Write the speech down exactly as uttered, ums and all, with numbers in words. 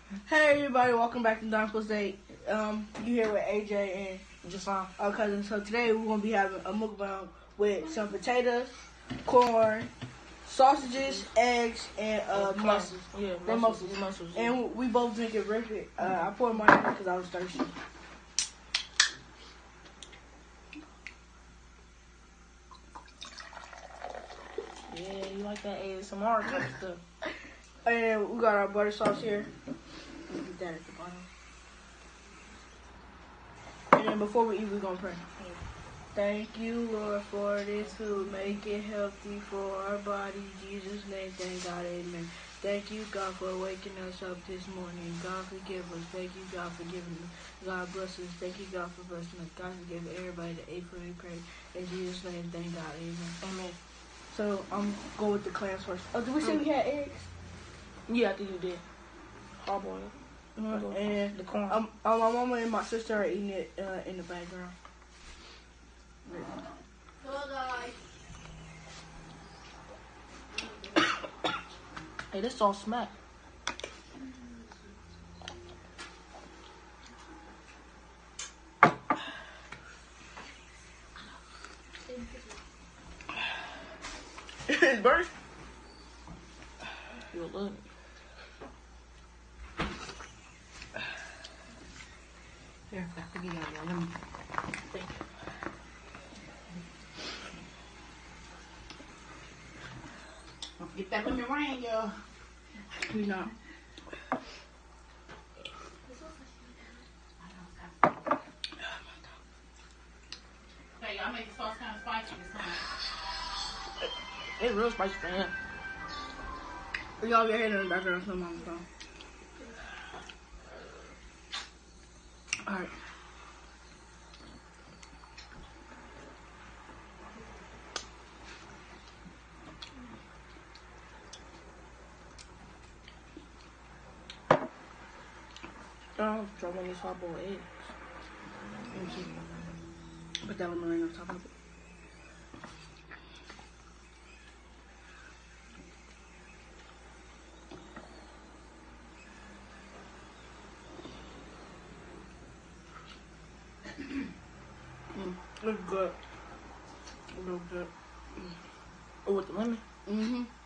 Hey everybody, welcome back to Don State. Um, you here with A J and Jahson, our cousin. So today we're gonna be having a mukbang with some potatoes, corn, sausages, eggs, and uh, mussels. Yeah, mussels. mussels. mussels. Yeah. And we both drink it rapid. Uh, I poured mine in because I was thirsty. Yeah, you like that A S M R type stuff. And we got our butter sauce here. Get that at the bottom. And then before we eat, we're gonna pray. Thank you, Lord, for this food. Make it healthy for our body. In Jesus' name, thank God, amen. Thank you, God, for waking us up this morning. God, forgive us. Thank you, God, for giving us. God, bless us. Thank you, God, for blessing us. God, forgive everybody that ate for me, pray. In Jesus' name, thank God, amen. Amen. So, I'm going with the clams first. Oh, did we say we had eggs? Yeah, I think you did. Hard boiled. Uh, and the corn. Um, uh, my mama and my sister are eating it uh, in the background. Hello guys. Hey, this all smack. It's burnt. You'll love it. Here, I forget y'all. Let me. Thank you. Don't forget that lemon rain, y'all. We not. Okay, y'all make the sauce kind of spicy this time. It's real spicy for him. Y'all get here in the background. So mama's phone. All right. Oh, try one of these hard boiled eggs. Let me see. Put that lemon ring on top of it. Mm, it's good. It's real good. Oh, with the lemon? Mm-hmm.